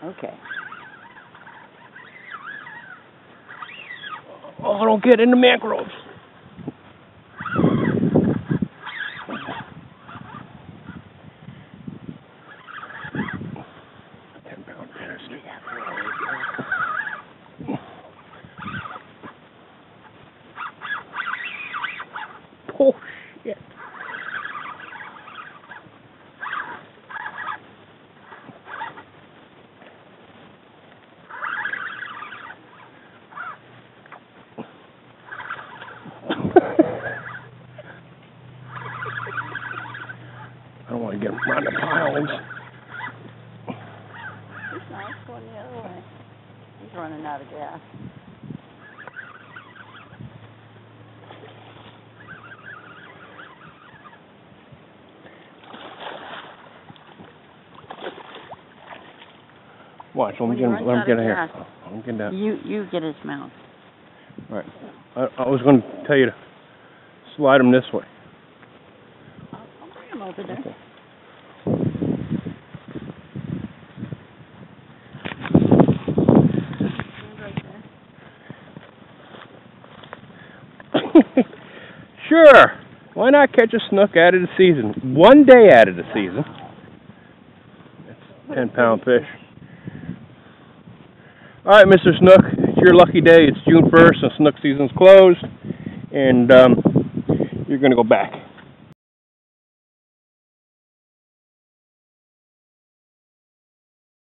Okay. Oh, don't get in the mangroves. 10-pound fish. Oh, shit. I don't want to get him around the piles. He's nice going the other way. He's running out of gas. Watch, let me get in here. Let me get that. You get his mouth. All right. I was going to tell you to slide him this way. I'll bring him over there. Okay. Sure. Why not catch a snook out of the season? 1 day out of the season. It's 10-pound fish. All right, Mr. Snook, it's your lucky day. It's June 1st and snook season's closed, and you're going to go back.